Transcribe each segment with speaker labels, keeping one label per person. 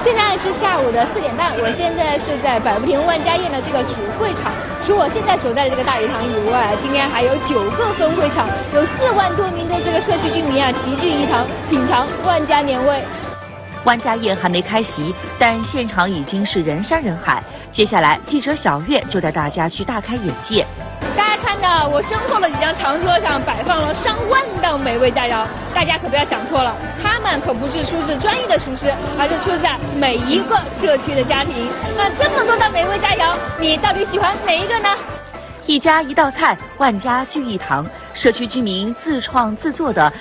Speaker 1: 现在是下午的4点半，我现在是在百步亭万家宴的这个主会场。除我现在所在的这个大礼堂以外，今天还有9个分会场，有4万多名的这个社区居民啊齐聚一堂，品尝万家年味。
Speaker 2: 万家宴还没开席，但现场已经是人山人海。接下来，记者小月就带大家去大开眼界。
Speaker 1: 大家看到我身后的几张长桌上摆放了上万道美味佳肴，大家可不要想错了，他们可不是出自专业的厨师，而是出自每一个社区的家庭。那这么多道美味佳肴，你到底喜欢哪一个呢？
Speaker 2: 一家一道菜，万家聚一堂。社区居民自创自做的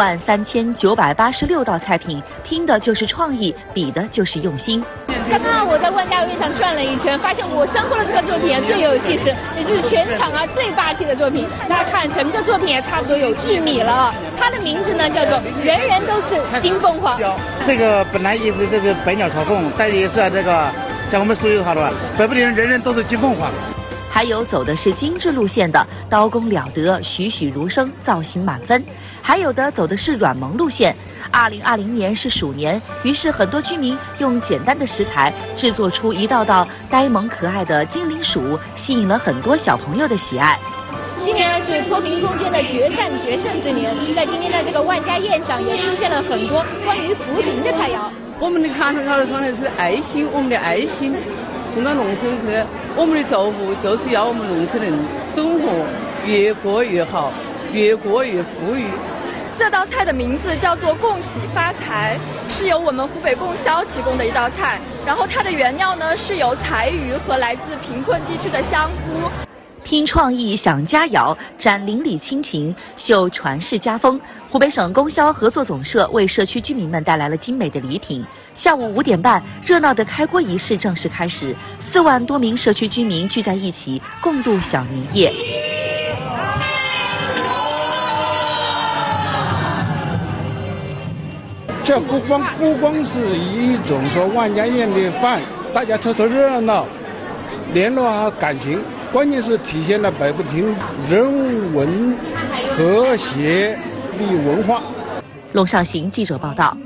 Speaker 2: 13986道菜品，拼的就是创意，比的就是用心。
Speaker 1: 刚刚我在万家宴上转了一圈，发现我身后的这个作品最有气势，也是全场最霸气的作品。大家看，整个作品也差不多有1米了。它的名字呢叫做“人人都是金凤凰”。
Speaker 3: 这个本来也是这个百鸟朝凤，但也是这个像我们所有好的百步亭人人都是金凤凰。
Speaker 2: 还有走的是精致路线的，刀工了得，栩栩如生，造型满分；还有的走的是软萌路线。2020年是鼠年，于是很多居民用简单的食材制作出一道道呆萌可爱的精灵鼠，吸引了很多小朋友的喜爱。
Speaker 1: 今年是脱贫攻坚的绝善绝胜之年，在今天的这个万家宴上也出现了很多关于扶贫的菜肴。
Speaker 4: 我们的卡上考的说的是爱心，我们的爱心送到农村去，我们的作物就是要我们农村人生活越过越好，越过越富裕。
Speaker 5: 这道菜的名字叫做共喜发财，是由我们湖北供销提供的一道菜。然后它的原料呢是由柴鱼和来自贫困地区的香菇。
Speaker 2: 拼创意享佳肴，展邻里亲情，秀传世家风。湖北省供销合作总社为社区居民们带来了精美的礼品。下午5点半，热闹的开锅仪式正式开始，4万多名社区居民聚在一起，共度小年夜。
Speaker 6: 这不光是一种说万家宴的饭，大家凑凑热闹，联络好感情。关键是体现了百步亭人文和谐的文化。
Speaker 2: 龙少行记者报道。